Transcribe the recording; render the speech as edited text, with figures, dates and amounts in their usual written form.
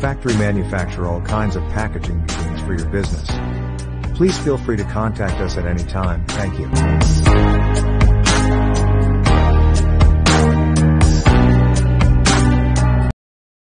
factory manufacture all kinds of packaging machines for your business. Please feel free to contact us at any time. Thank you.